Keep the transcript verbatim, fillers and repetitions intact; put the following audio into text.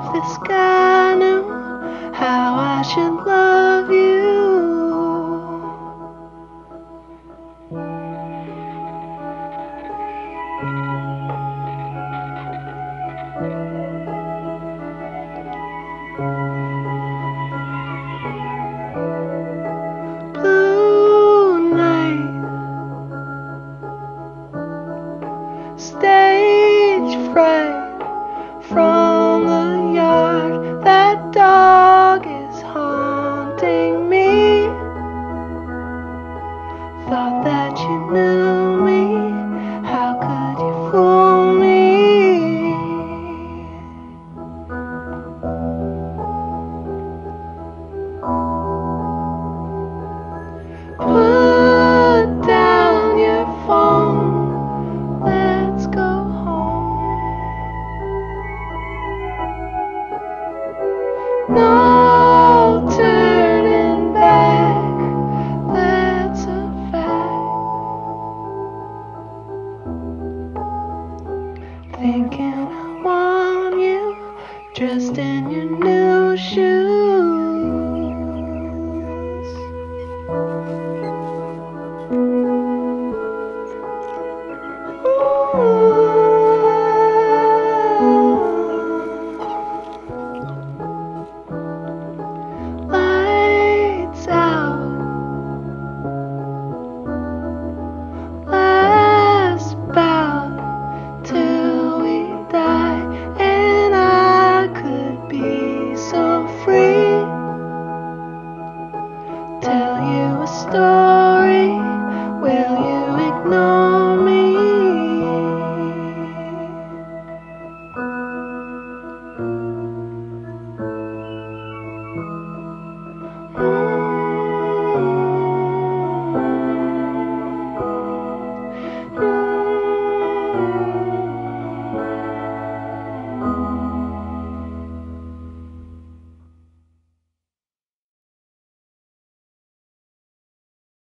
if this guy knew how I should love you. Blue night, stage fright from the yard. That dog is haunting me. Thought that you knew me. How could you fool me? Put down your phone. Let's go home. No turning back. That's a fact. Thinking I want you, dressed in your new